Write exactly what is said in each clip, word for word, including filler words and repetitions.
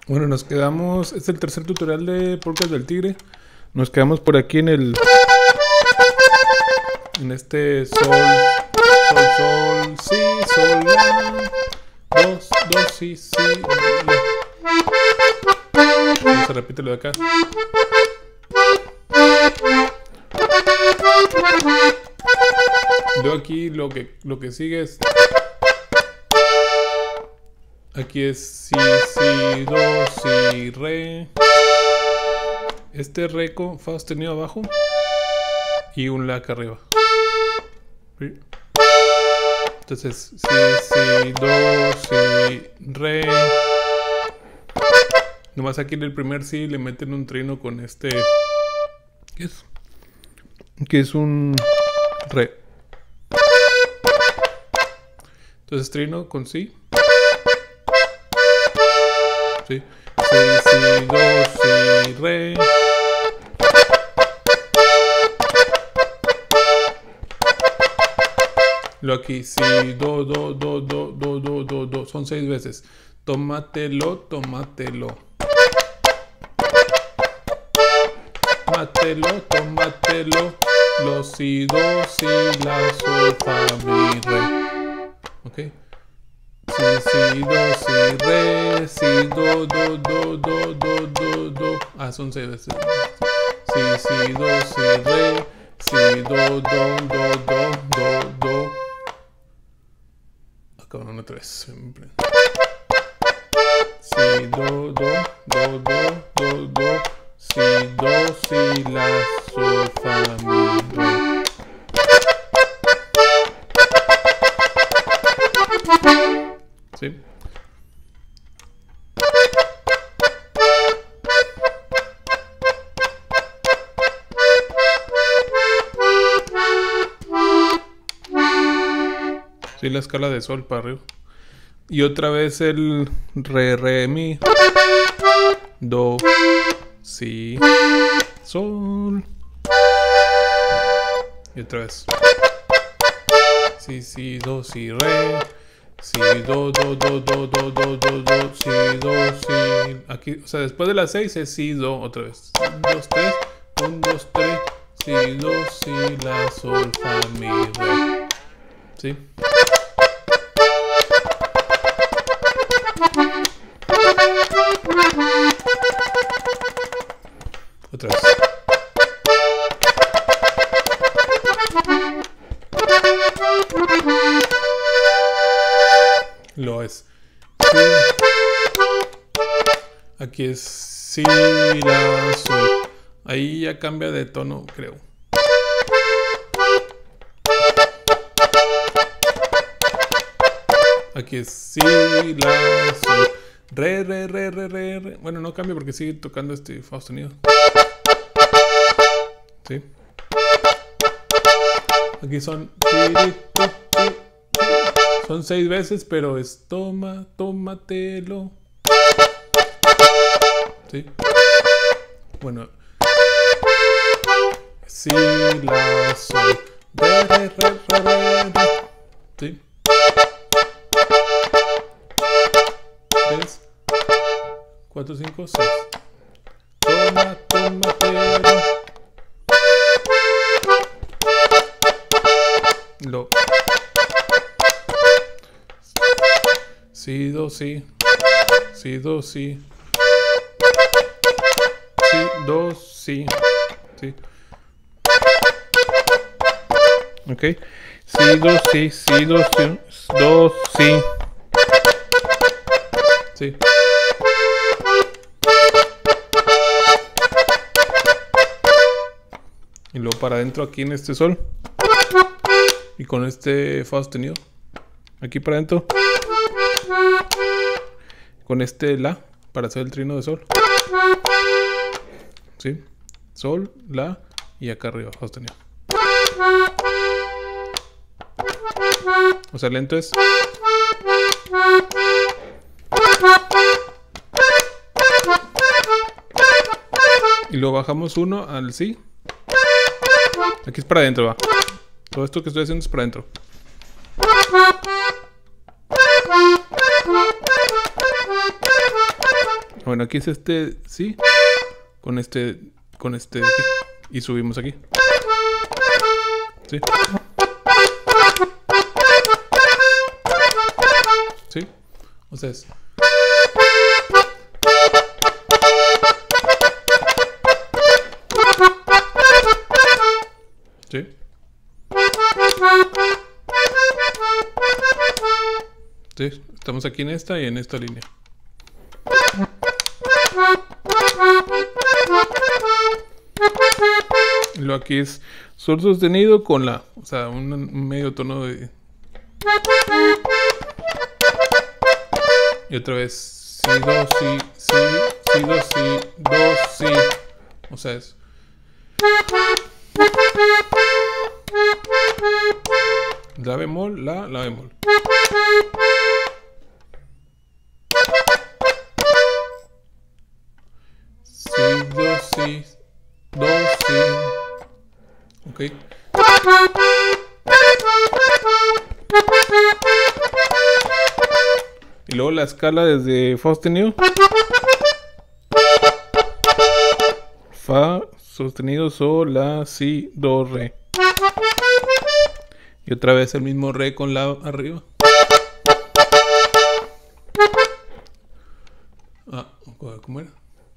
Bueno, nos quedamos, este es el tercer tutorial de Polcas del Tigre. Nos quedamos por aquí en el, en este sol, sol, sol, si, sol, la, dos, dos, si, si, la. Vamos a repetirlo de acá. Luego aquí lo que, lo que sigue es, aquí es si, si, do, si, re. Este re con fa sostenido abajo y un la acá arriba. ¿Sí? Entonces si, si, do, si, re. Nomás aquí en el primer si le meten un trino con este. ¿Qué es? Que es un re. Entonces trino con si. Sí. Si, si, do, si, re. Lo aquí, si, do, do, do, do, do, do, do, do. Son seis veces. Tómatelo, tómatelo. Tómatelo, tómatelo. Lo, si, do, si, la, sol, fa, mi, re. Ok. Si, si, do, si, re, si, do, do, do, do, do, do, do. Ah, son seis veces. Si, si, do, si, re, si, do, do, do, do, do, do. Acabaron otra vez. Siempre. Si, do, do, do, do, do, do. Si, do, si, la, sol, fa, mi, re. ¿Sí? Sí, la escala de sol para arriba. Y otra vez el re, re, mi, do, si, sol. Y otra vez. Si, si, do, si, re. Si, do, do, do, do, do, do, do, do, si, do, si. Aquí, o sea, después de las seis es si, do, otra vez. Un, dos, tres. Un, dos, tres. Si, do, si, la, sol, fa, mi, re. ¿Sí? Otra vez. Lo es. Sí. Aquí es si, la, sol. Ahí ya cambia de tono, creo. Aquí es si, la, sol. Re, re, re, re, re, re. Bueno, no cambia porque sigue tocando este fa sostenido. ¿Sí? Aquí son Son seis veces, pero es toma, tómatelo. ¿Sí? Bueno. Si, la, sol. Re, re, re, re, re, re. ¿Sí? tres, cuatro, cinco, seis. Toma, tómatelo. Lo. Si, do, si. Si, do, si. Si, do, si. Sí. Ok. Si, do, si. Si, do, si. Do, si. Sí. Y luego para adentro aquí en este sol. Y con este fa sostenido. Aquí para adentro. Con este la. Para hacer el trino de sol. ¿Sí? Sol, la. Y acá arriba fa sostenido. O sea, lento es. Y lo bajamos uno al si. Aquí es para adentro, va. Todo esto que estoy haciendo es para adentro. Bueno, aquí es este, sí, con este, con este de aquí. Y subimos aquí. Sí. Sí. O sea, es... Sí. Sí, estamos aquí en esta y en esta línea. Y luego aquí es sol sostenido con la, o sea, un, un medio tono de... Y otra vez, si, do, si, si, si, do, si, do, si. O sea, es... La bemol, la, la bemol. Si, do, si, do, si. Ok. Y luego la escala desde fa sostenido. Fa sostenido, sol, la, si, do, re. Y otra vez el mismo re con la arriba. Ah, ¿cómo era?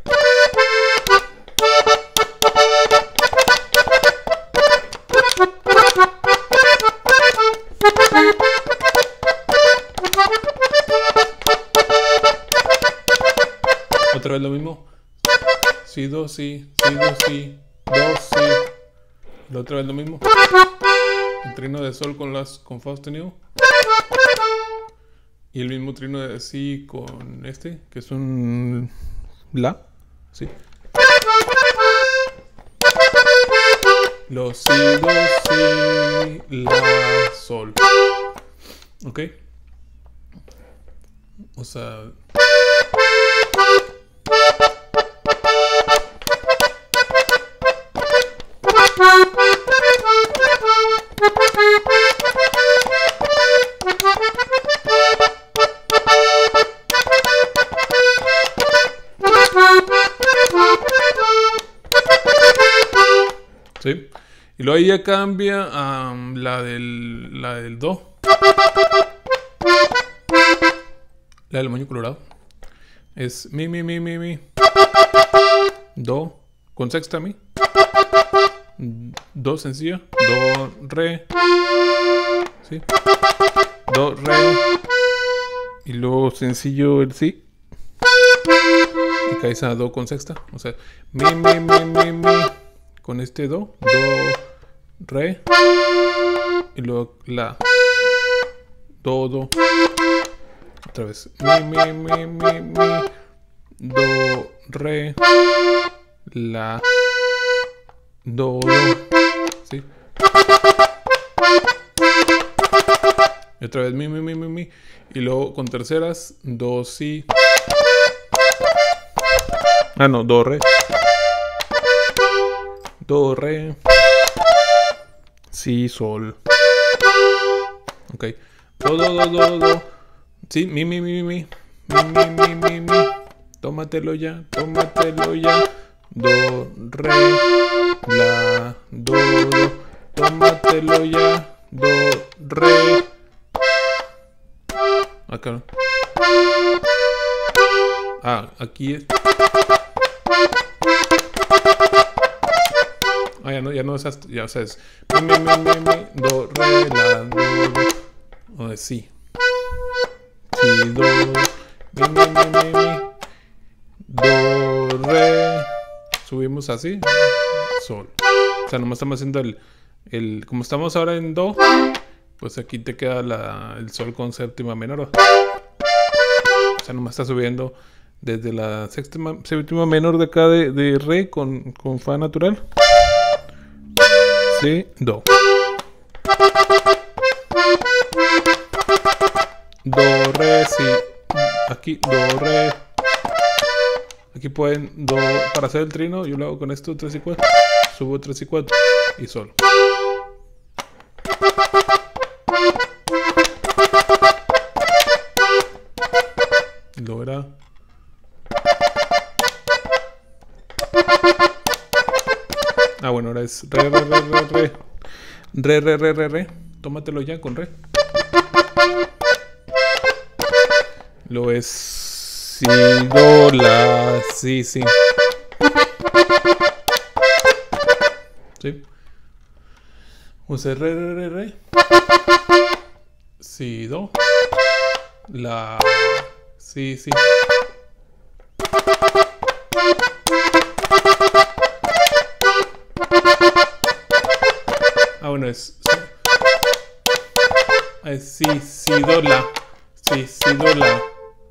Otra vez lo mismo. Si, do, si, si, do, si, do, si. La otra vez lo mismo. El trino de sol con las con fa sostenido. Y el mismo trino de si con este, que es un la. Sí. Los si, do, si, la, sol. Ok. O sea. Sí. Y luego ahí ya cambia a um, la del la del do. La del moño colorado. Es mi, mi, mi, mi, mi. Do. Con sexta mi. Do sencilla. Do, re. Sí. Do, re. Y luego sencillo el si. Y caes a do con sexta. O sea, mi, mi, mi, mi, mi. Con este do. Do, re. Y luego la. Do, do. Otra vez. Mi, mi, mi, mi, mi. Do, re. La. Do, do. ¿Sí? Y otra vez mi, mi, mi, mi, mi. Y luego con terceras. Do, si. Ah, no. Do, re. Do, re. Si, sol. Ok. Do, do, do, do, do. Sí, mi, mi, mi, mi. Mi, mi, mi, mi, mi. Tómatelo ya, tómatelo ya. Do, re, la, do, do. Tómatelo ya. Do, re. Acá no. Ah, aquí es. Ah, ya no, ya no es hasta, ya, o sea, es mi, mi, mi, mi, mi, do, re, la, do, do. O es si. Si, do, mi, mi, mi, mi, mi. Do, re. Subimos así. Sol. O sea, nomás estamos haciendo el, el... Como estamos ahora en do, pues aquí te queda la, el sol con séptima menor. O sea, nomás está subiendo desde la séptima, séptima menor de acá de, de re con, con fa natural. Si, do. Do, re, si. Aquí, do, re. Aquí pueden, do, para hacer el trino, yo lo hago con esto, tres y cuatro. Subo tres y cuatro. Y sol. Y luego era Ah, bueno, ahora es re, re, re, re, re. Re, re, re, re, re. Tómatelo ya con re. Lo es si, do, la, si, si. ¿Sí? Use re, re, re, re. Si, do. La, si, si. Ah, bueno, es... Es si, si, do, la. Si, si, do, la.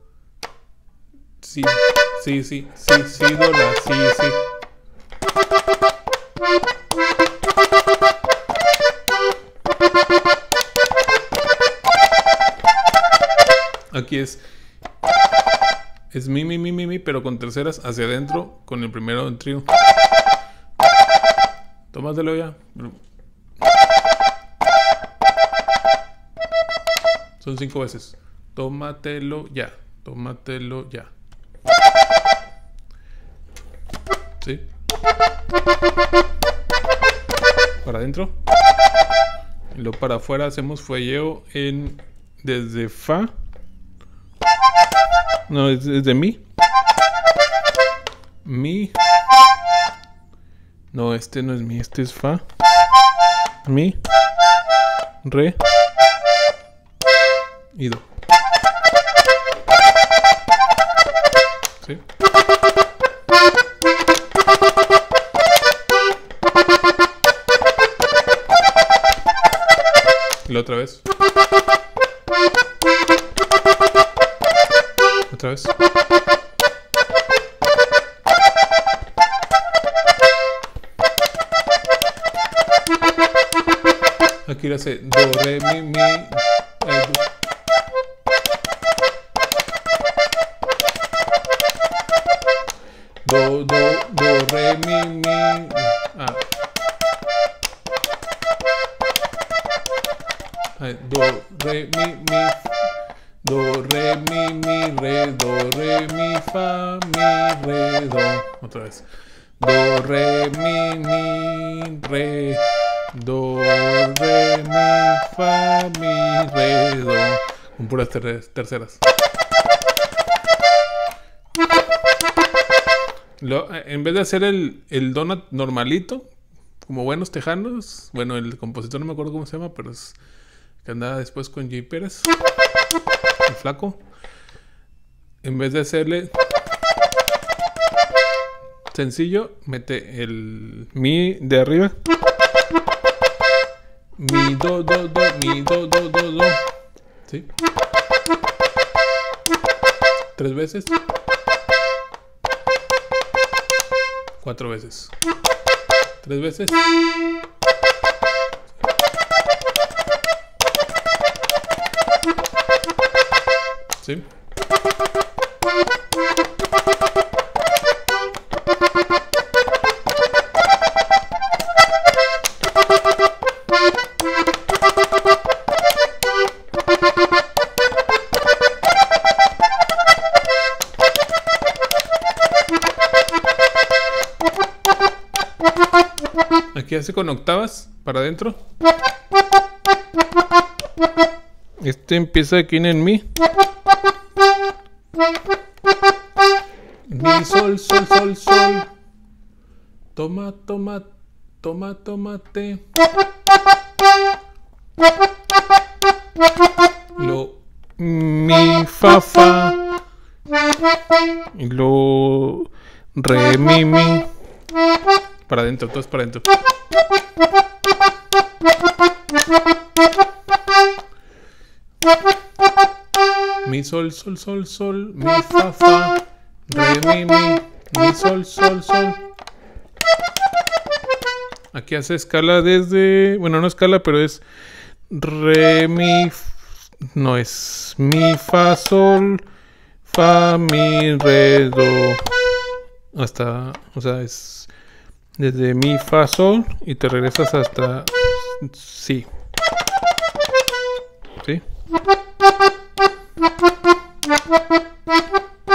Sí, sí, sí, sí, sí, do, la, sí, sí. Aquí es... Es mi, mi, mi, mi, mi, pero con terceras hacia adentro, con el primero en trío. Tómatelo ya. Son cinco veces. Tómatelo ya. Tómatelo ya. ¿Sí? Para adentro. Y luego para afuera hacemos fuelleo en... Desde fa. No, es desde mi. Mi. No, este no es mi, este es fa. Mi. Re. Y do. ¿Sí? Y la otra vez. Otra vez. Aquí le hace do, re, mi, mi. Eh, do, do, do, re, mi, mi. Ah. Ay, do, re, mi, mi. Do, re, mi, mi, re, do, re, mi, fa, mi, re, do. Otra vez. Do, re, mi, mi, re. Do, re, mi, fa, mi, re, do. Con puras ter terceras. Lo, en vez de hacer el, el donut normalito, como buenos tejanos, bueno, el compositor no me acuerdo cómo se llama, pero es que andaba después con Jay Pérez, el flaco. En vez de hacerle sencillo, mete el mi de arriba. Mi, do, do, do, mi, do, do, do, do. ¿Sí? Tres veces. Cuatro veces. Tres veces. ¿Sí? Aquí hace con octavas para adentro. Este empieza aquí en el mi. Mi, sol, sol, sol, sol. Toma, toma, toma, tomate. Lo, mi, fa, fa. Y lo, re, mi, mi. Para adentro, todo es para adentro. Mi, sol, sol, sol, sol. Mi, fa, fa. Re, mi, mi. Mi, sol, sol, sol. Aquí hace escala desde... Bueno, no escala, pero es... Re, mi... No, es mi, fa, sol. Fa, mi, re, do. Hasta... O sea, es... Desde mi, fa, sol. Y te regresas hasta... Si. ¿Sí?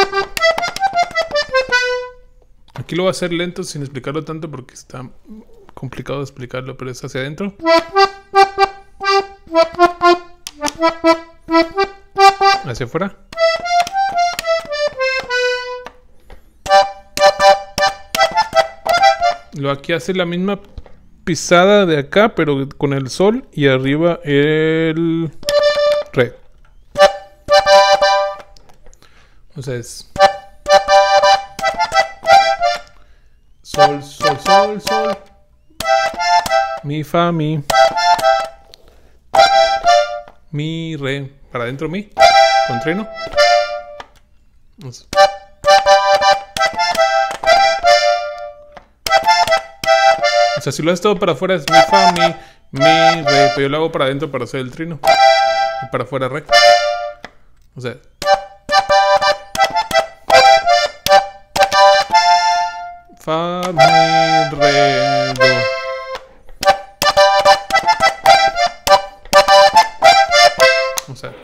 Aquí lo voy a hacer lento sin explicarlo tanto porque está complicado de explicarlo, pero es hacia adentro. Hacia afuera. Lo aquí hace la misma pisada de acá, pero con el sol y arriba el re. O sea, es sol, sol, sol, sol, mi, fa, mi, mi, re, para adentro mi, con trino. O sea, si lo haces todo para afuera es mi, fa, mi, mi, re, pero yo lo hago para adentro para hacer el trino. Y para afuera re. O sea, fa, mi, re, do. O sea.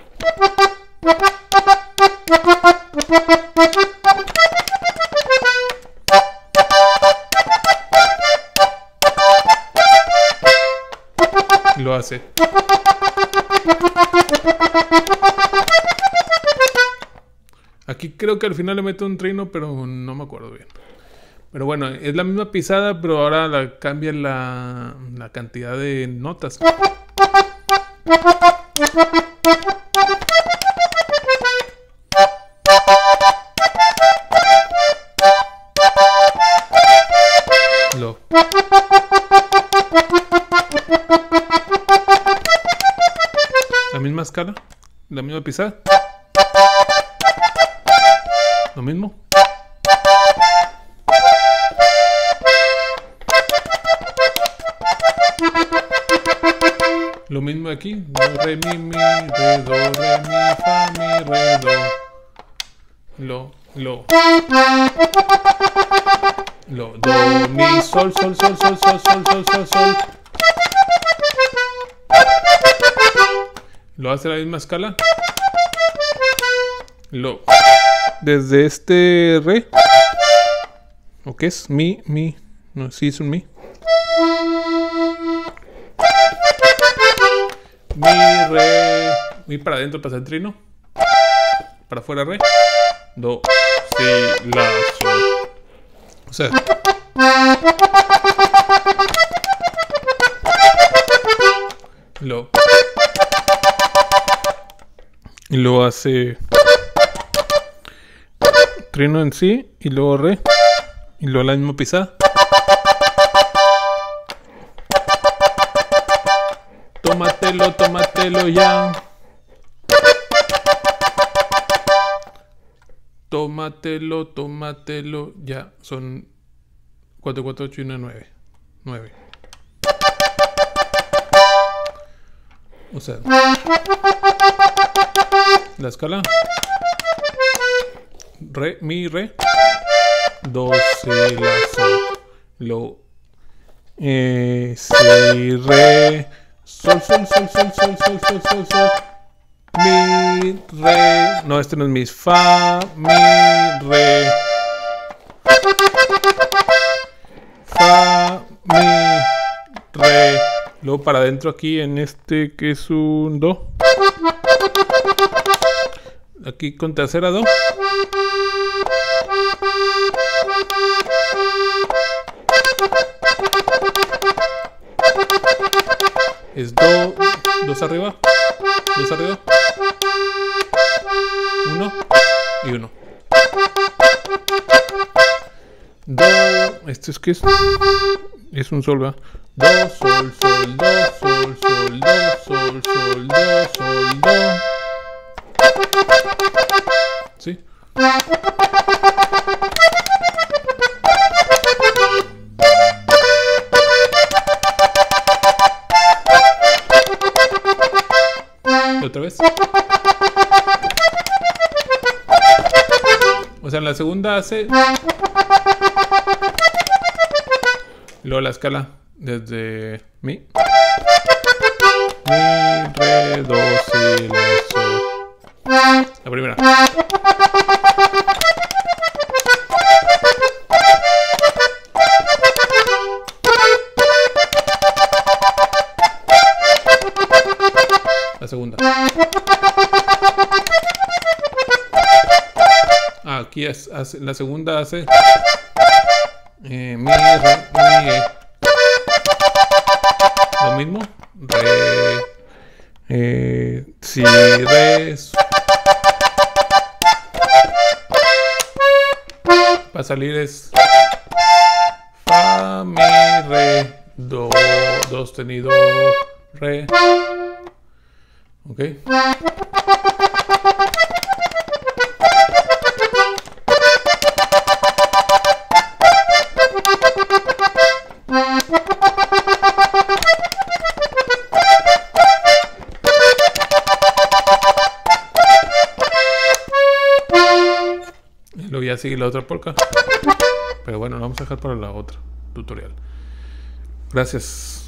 Lo hace. Aquí creo que al final le meto un trino, pero no me acuerdo bien. Pero bueno, es la misma pisada, pero ahora la cambia la, la cantidad de notas. Lo. La misma escala, la misma pisada. Lo mismo. Lo mismo aquí. Do, re, mi, mi, re, do, re, mi, fa, mi, re, do. Lo, lo. Lo, do, mi, sol, sol, sol, sol, sol, sol, sol, sol, sol. Lo hace la misma escala. Lo. Desde este re. ¿O qué es? Mi, mi. No, sí es un mi. Mi, re. Mi para adentro pasa el trino. Para afuera re. Do, si, la, sol. O sea. Lo. Y luego hace trino en sí. Y luego re. Y luego la misma pisada. Tómatelo, tómatelo ya. Tómatelo, tómatelo ya. Son cuatro, cuatro, ocho y uno, nueve. nueve. O sea, la escala. Re, mi, re. Do, si, la, sol. Lo. Eh, si, re. Sol, sol, sol, sol, sol, sol, sol, sol, sol. Mi, re. No, este no es mi. Fa, mi, re. Fa, mi, re. Luego para adentro aquí en este que es un do. Aquí con tercera do. Es do, dos arriba, dos arriba, uno y uno. Do, esto es que es, es un sol, ¿verdad? Do, sol, sol, do, sol, sol, do, sol, sol, do, sol, do. ¿Sí? Otra vez. O sea, en la segunda hace. Luego la escala desde mi. Mi, re, do, si, la, sol. La primera. aquí es, hace, la segunda hace eh, mi, re, mi, eh. Lo mismo. Re, eh, si, re, su. Para salir es fa, mi, re, do, do sostenido, re. Ok. Y luego ya sigue la otra polka. Pero bueno, lo vamos a dejar para la otra tutorial. Gracias.